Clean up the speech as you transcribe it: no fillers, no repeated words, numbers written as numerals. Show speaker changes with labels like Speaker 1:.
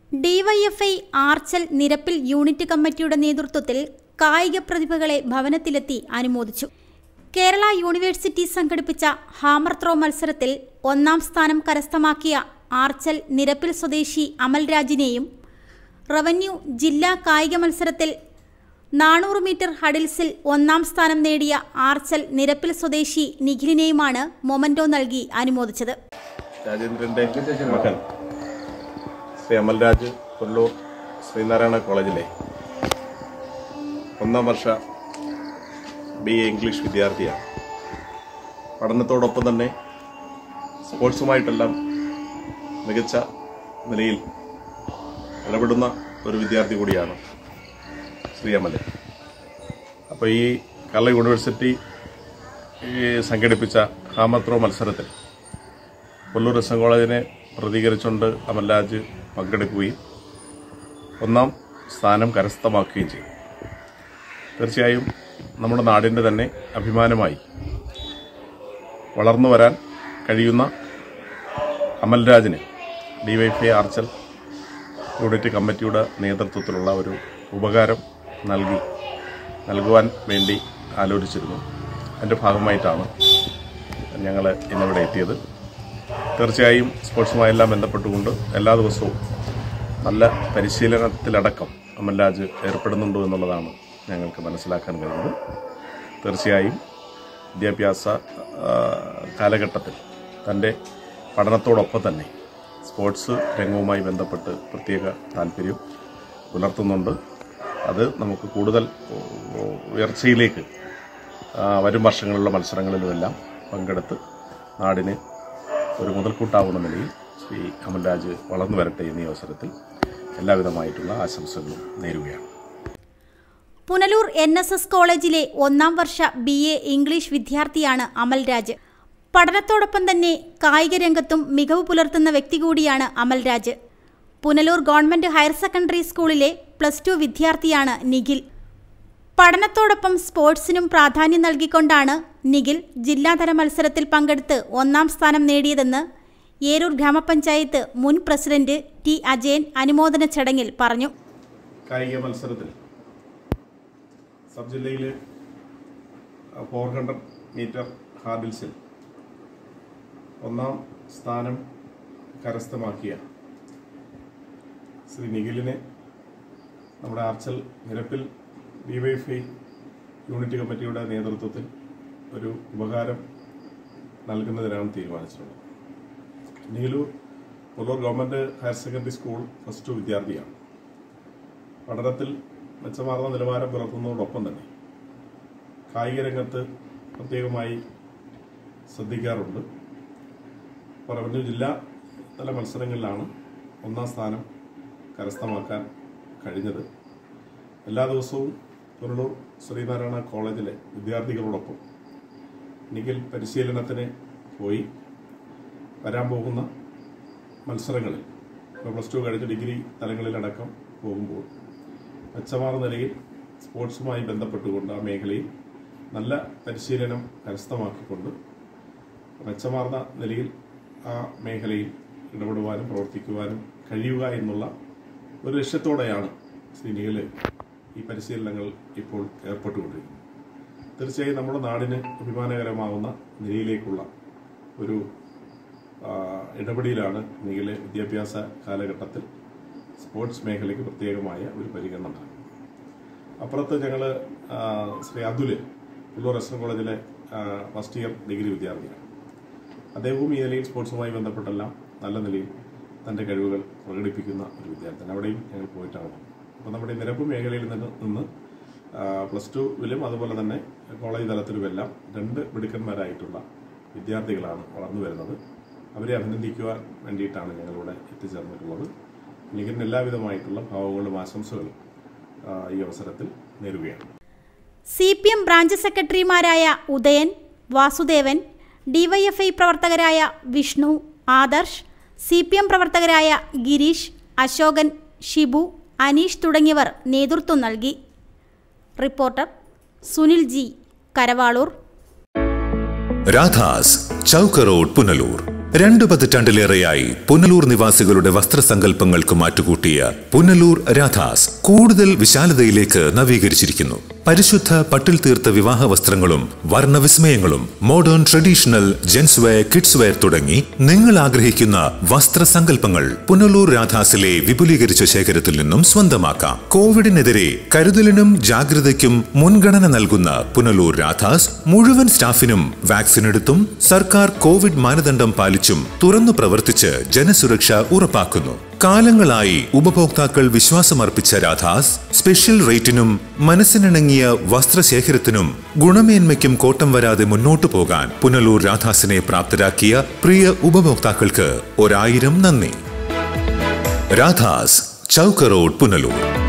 Speaker 1: DYFI Archal നിരപ്പിൽ unit കമ്മിറ്റിയുടെ നേതൃത്വത്തിൽ കായിക പ്രതിഭകളെ ഭവനത്തിലെത്തി അനുമോദിച്ചു. കേരള യൂണിവേഴ്സിറ്റി സംഘടിപ്പിച്ച ഹാമർ ത്രോ മത്സരത്തിൽ 1ാം സ്ഥാനം കരസ്ഥമാക്കിയ ആർച്ചൽ നിരപ്പിൽ സ്വദേശി അമൽരാജിനെയും റവന്യൂ ജില്ലാ കായിക മത്സരത്തിൽ 400 മീറ്റർ ഹഡിൽസിൽ 1ാം സ്ഥാനം നേടിയ ആർച്ചൽ നിരപ്പിൽ സ്വദേശി നിഖിലിനെയുമാണ് മൊമന്റോ നൽകി അനുമോദിച്ചത്.
Speaker 2: രാജേന്ദ്രന്റെ മകൻ ശ്രീ അമൽരാജ് കൊല്ലൂർ ശ്രീനാരായണ കോളേജിലെ 1ാം വർഷ BA ഇംഗ്ലീഷ് വിദ്യാർത്ഥിയാണ്. പഠനത്തോടൊപ്പം തന്നെ സ്പോർട്സുമായിട്ടെല്ലാം മികച്ച നിലയിൽ ഇടപെടുന്ന ഒരു വിദ്യാർത്ഥി കൂടിയാണ് ശ്രീ അമൽ. അപ്പോൾ ഈ കേരള യൂണിവേഴ്സിറ്റി സംഘടിപ്പിച്ച ഹാമർ ത്രോ മത്സരത്തിൽ കൊല്ലൂർ എസ് കോളേജിനെ പ്രതികരിച്ചുകൊണ്ട് അമൽരാജ് പങ്കെടുക്കുകയും 1ാം സ്ഥാനം കരസ്ഥമാക്കുകയും ചെയ്തു. തീർച്ചയായും നമ്മുടെ നാടിൻ്റെ തന്നെ അഭിമാനമായി വളർന്നു വരാൻ കഴിയുന്ന അമൽരാജിന് ഡിവൈഎഫ്ഐ ആർച്ചൽ യൂണിറ്റ് കമ്മിറ്റിയുടെ നേതൃത്വത്തിലുള്ള ഒരു ഉപകാരം നൽകുവാൻ വേണ്ടി ആലോചിച്ചിരുന്നു. അതിൻ്റെ ഭാഗമായിട്ടാണ് ഞങ്ങൾ ഇന്നിവിടെ എത്തിയത്. തീർച്ചയായും സ്പോർട്സുമായെല്ലാം ബന്ധപ്പെട്ടുകൊണ്ട് എല്ലാ ദിവസവും നല്ല പരിശീലനത്തിലടക്കം അമൽരാജ് ഏർപ്പെടുന്നുണ്ടോ എന്നുള്ളതാണ് ഞങ്ങൾക്ക് മനസ്സിലാക്കാൻ കഴിയുന്നത്. തീർച്ചയായും വിദ്യാഭ്യാസ കാലഘട്ടത്തിൽ തൻ്റെ പഠനത്തോടൊപ്പം തന്നെ സ്പോർട്സ് രംഗവുമായി ബന്ധപ്പെട്ട് പ്രത്യേക താല്പര്യം പുലർത്തുന്നുണ്ട്. അത് നമുക്ക് കൂടുതൽ ഉയർച്ചയിലേക്ക് വരും വർഷങ്ങളിലുള്ള മത്സരങ്ങളിലുമെല്ലാം പങ്കെടുത്ത് നാടിന് ഒരു മുതൽക്കൂട്ടാവുന്ന നിലയിൽ ശ്രീ അമൽരാജ് വളർന്നു വരട്ടെ എന്നീ അവസരത്തിൽ എല്ലാവിധമായിട്ടുള്ള ആശംസകളും നേരുകയാണ്.
Speaker 1: പുനലൂർ NSS കോളേജിലെ 1ാം വർഷ BA ഇംഗ്ലീഷ് വിദ്യാർത്ഥിയാണ് അമൽരാജ്. പഠനത്തോടൊപ്പം തന്നെ കായിക രംഗത്തും മികവ് പുലർത്തുന്ന വ്യക്തി കൂടിയാണ് Amalraj. Punalur government higher secondary സ്കൂളിലെ +2 വിദ്യാർത്ഥിയാണ് നിഖിൽ. പഠനത്തോടൊപ്പം സ്പോർട്സിനും പ്രാധാന്യം നൽകിക്കൊണ്ടാണ് നിഖിൽ ജില്ലാതല മത്സരത്തിൽ പങ്കെടുത്ത് 1ാം സ്ഥാനം നേടിയതെന്ന് ഏരൂർ ഗ്രാമപഞ്ചായത്ത് മുൻ പ്രസിഡന്റ് T. അജയൻ അനുമോദന ചടങ്ങിൽ പറഞ്ഞു.
Speaker 2: കായിക മത്സരത്തിൽ സബ് ജില്ലയിൽ 400 മീറ്റർ ഹാർഡിൽസിൽ 1ാം സ്ഥാനം കരസ്ഥമാക്കിയ ശ്രീ നിഖിലിനെ നമ്മുടെ ആർച്ചൽ നിരപ്പിൽ ഡിവൈഎഫ്ഐ യൂണിറ്റ് കമ്മിറ്റിയുടെ നേതൃത്വത്തിൽ ഒരു ഉപകാരം നൽകുന്നതിനാണ് തീരുമാനിച്ചിട്ടുള്ളത്. നിഖിലൂർ Punalur government higher secondary school +2 വിദ്യാർത്ഥിയാണ്. പഠനത്തിൽ മെച്ചമാർന്ന നിലവാരം പുലർത്തുന്നതോടൊപ്പം തന്നെ കായിക രംഗത്ത് പ്രത്യേകമായി ശ്രദ്ധിക്കാറുണ്ട്. റവന്യൂ ജില്ലാ തല മത്സരങ്ങളിലാണ് 1ാം സ്ഥാനം കരസ്ഥമാക്കാൻ കഴിഞ്ഞത്. എല്ലാ ദിവസവും പുനലൂർ ശ്രീനാരായണ കോളേജിലെ വിദ്യാർത്ഥികളോടൊപ്പം നിഖിൽ പരിശീലനത്തിന് പോയി വരാൻ പോകുന്ന മത്സരങ്ങളിൽ +2 കഴിഞ്ഞ് ഡിഗ്രി തലങ്ങളിലടക്കം പോകുമ്പോൾ മെച്ചമാർന്ന നിലയിൽ സ്പോർട്സുമായി ബന്ധപ്പെട്ടുകൊണ്ട് ആ മേഖലയിൽ നല്ല പരിശീലനം കരസ്ഥമാക്കിക്കൊണ്ട് മെച്ചമാർന്ന നിലയിൽ ആ മേഖലയിൽ ഇടപെടുവാനും പ്രവർത്തിക്കുവാനും കഴിയുക എന്നുള്ള ഒരു ലക്ഷ്യത്തോടെയാണ് ശ്രീ നിഖിൽ ഈ പരിശീലനങ്ങൾ ഇപ്പോൾ ഏർപ്പെട്ടുകൊണ്ടിരിക്കുന്നത്. തീർച്ചയായും നമ്മുടെ നാടിന് അഭിമാനകരമാവുന്ന നിലയിലേക്കുള്ള ഒരു ഇടപെടലാണ് നിഖിൽ വിദ്യാഭ്യാസ കാലഘട്ടത്തിൽ സ്പോർട്സ് മേഖലയ്ക്ക് പ്രത്യേകമായ ഒരു പരിഗണന നൽകും. അപ്പുറത്ത് ഞങ്ങൾ ശ്രീ അതുൽ പുനലൂർ എസ് കോളേജിലെ ഫസ്റ്റ് ഇയർ ഡിഗ്രി വിദ്യാർത്ഥിയാണ്. അദ്ദേഹവും ഈ നിലയിൽ സ്പോർട്സുമായി ബന്ധപ്പെട്ടെല്ലാം നല്ല നിലയിൽ തൻ്റെ കഴിവുകൾ പ്രകടിപ്പിക്കുന്ന ഒരു വിദ്യാർത്ഥിയാണ്. അവിടെയും ഞങ്ങൾ പോയിട്ടാണ്. അപ്പോൾ നമ്മുടെ നിരപ്പ് മേഖലയിൽ നിന്ന് +2-വിലും അതുപോലെ തന്നെ കോളേജ് തലത്തിലുമെല്ലാം 2 മിടുക്കന്മാരായിട്ടുള്ള വിദ്യാർത്ഥികളാണ് വളർന്നു വരുന്നത്. അവരെ അഭിനന്ദിക്കുവാൻ വേണ്ടിയിട്ടാണ് ഞങ്ങളിവിടെ എത്തിച്ചേർന്നിട്ടുള്ളത്. നിഖിലിന് എല്ലാവിധമായിട്ടുള്ള ഭാവങ്ങളും ആശംസകളും ഈ അവസരത്തിൽ നേരുകയാണ്.
Speaker 1: CPM ബ്രാഞ്ച് സെക്രട്ടറിമാരായ ഉദയൻ, വാസുദേവൻ, ഡിവൈഎഫ്ഐ പ്രവർത്തകരായ വിഷ്ണു, ആദർശ്, CPM പ്രവർത്തകരായ ഗിരീഷ്, അശോകൻ, ഷിബു, അനീഷ് തുടങ്ങിയവർ നേതൃത്വം നൽകി. Reporter Sunil G, Karavalur.
Speaker 3: Radhas, Chowk road, Punalur. 2 പതിറ്റാണ്ടിലേറെയായി പുനലൂർ നിവാസികളുടെ വസ്ത്രസങ്കല്പങ്ങൾക്ക് മാറ്റുകൂട്ടിയ പുനലൂർ രാധാസ് കൂടുതൽ വിശാലതയിലേക്ക് നവീകരിച്ചിരിക്കുന്നു. പരിശുദ്ധ പട്ടിൽ തീർത്ത വിവാഹ വസ്ത്രങ്ങളും വർണ്ണവിസ്മയങ്ങളും modern traditional gents wear, kids wear തുടങ്ങി നിങ്ങൾ ആഗ്രഹിക്കുന്ന വസ്ത്രസങ്കല്പങ്ങൾ പുനലൂർ രാധാസിലെ വിപുലീകരിച്ച ശേഖരത്തിൽ നിന്നും സ്വന്തമാക്കാം. കോവിഡിനെതിരെ കരുതലിനും ജാഗ്രതയ്ക്കും മുൻഗണന നൽകുന്ന പുനലൂർ രാധാസ് മുഴുവൻ സ്റ്റാഫിനും വാക്സിൻ എടുത്തും സർക്കാർ കോവിഡ് മാനദണ്ഡം പാലിച്ചും തുറന്നു പ്രവർത്തിച്ച് ജനസുരക്ഷ ഉറപ്പാക്കുന്നു. കാലങ്ങളായി ഉപഭോക്താക്കൾ വിശ്വാസമർപ്പിച്ച രാധാസ് സ്പെഷ്യൽ റേറ്റിനും മനസ്സിനിണങ്ങിയ വസ്ത്രശേഖരത്തിനും ഗുണമേന്മയ്ക്കും കോട്ടം വരാതെ മുന്നോട്ടു പോകാൻ പുനലൂർ രാധാസിനെ പ്രാപ്തരാക്കിയ പ്രിയ ഉപഭോക്താക്കൾക്ക് 1000 നന്ദി. രാധാസ്, ചൗക്ക് റോഡ്, പുനലൂർ.